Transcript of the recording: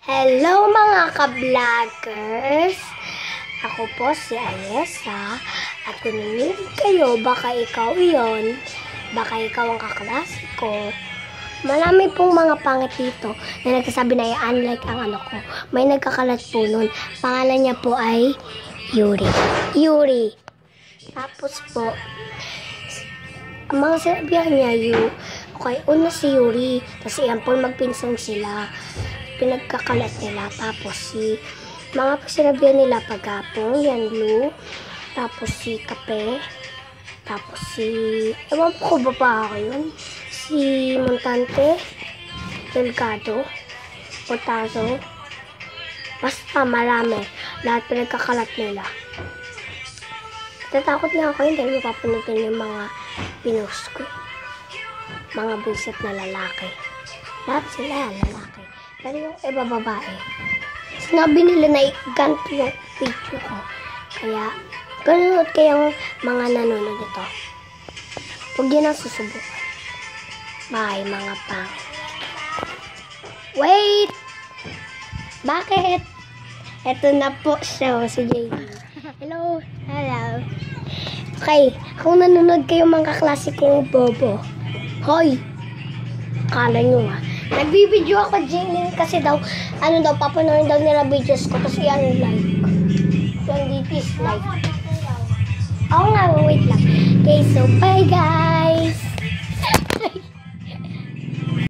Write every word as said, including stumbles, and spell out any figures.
Hello mga ka-vloggers! Ako po si Ayesa at kung ninilig kayo, baka ikaw iyon, baka ikaw ang kaklase ko. Marami pong mga pangit dito na nagsasabi na unlike ang ano ko. May nagkakalat po nun. Pangalan niya po ay Yuri. Yuri. Tapos po, ang mga sinabihan niya, Yu, okay, una si Yuri, tapos iyan po magpinsang sila. Pinagkakalat nila, tapos si mga sinabihan nila pagapong, yan Lu, tapos si Kape, tapos si ewan po ko ba pa ako yun, si Montante, Delgado, Otazo, basta marami, lahat pinagkakalat nila. Natatakot nga ako yun dahil mapapanoodin yung mga pinost ko, mga buisit na lalaki, lahat sila lalaki. Pero yung iba babae, sinabi nila na ganito yung video ko. Kaya, panonood kayong mga nanonood ito. Huwag yun ang susubukan. Bye, mga pang. Wait! Bakit? Ito na po siya, si J D. Hello! Hello! Okay, kung nanonood kayong mga kaklase kong bobo, hoy! Kala nyo ah. Nagbibideo ako, Jane, kasi daw, ano daw, papanoorin daw nila videos ko, kasi yan like. Yung D P is like. Oo nga, wait lang. Okay, so bye guys!